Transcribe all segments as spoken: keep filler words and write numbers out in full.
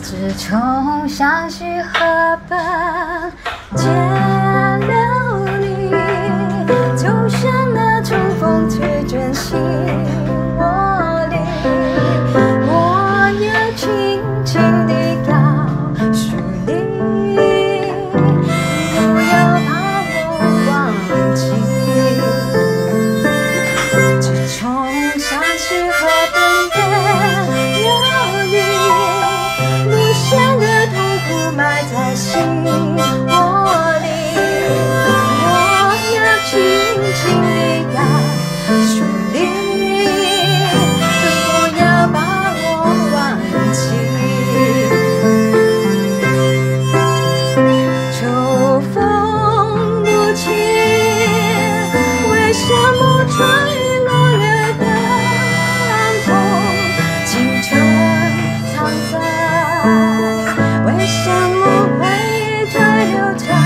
自从相识河畔见了你，就像那春风吹卷心窝里，我要轻轻地告诉你，不要把我忘记。自从相识河畔见了你，无限的痛苦埋在心窝里，我要轻轻地告诉你，不要把我忘记。秋风无情，为什么吹落了淡风？青春藏在，为什么会追流长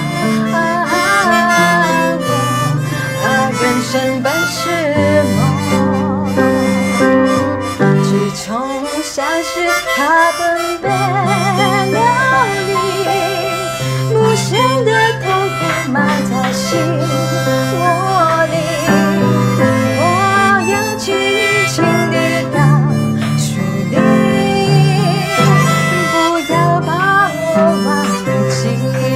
过？啊，人生本是梦，自从相识他奔遍了你，无限的痛苦埋在心窝里，我要轻轻地告诉你，不要把我忘记。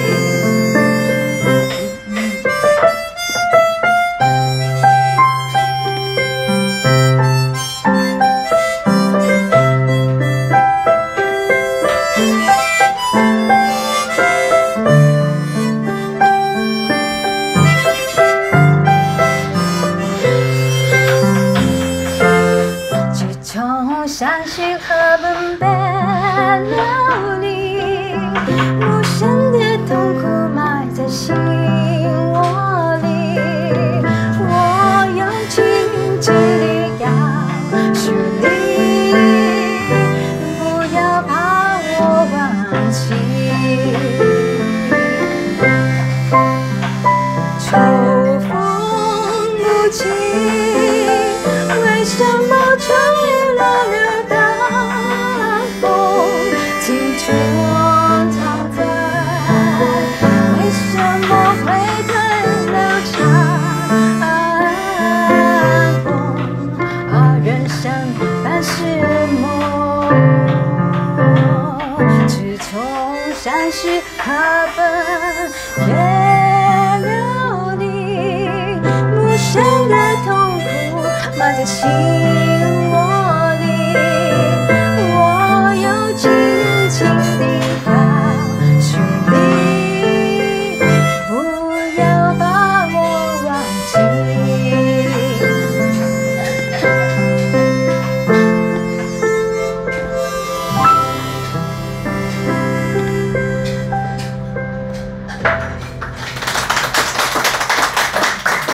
自从相识河奔遍了你，无限的痛苦埋在心窝里，我要轻轻地告诉你，不要把我忘记。秋风无情，为什么吹落了淡风？青春藏在，为什么会太流长风？啊，人生本是梦，自从相识他奔遍了你，无限的痛苦埋在心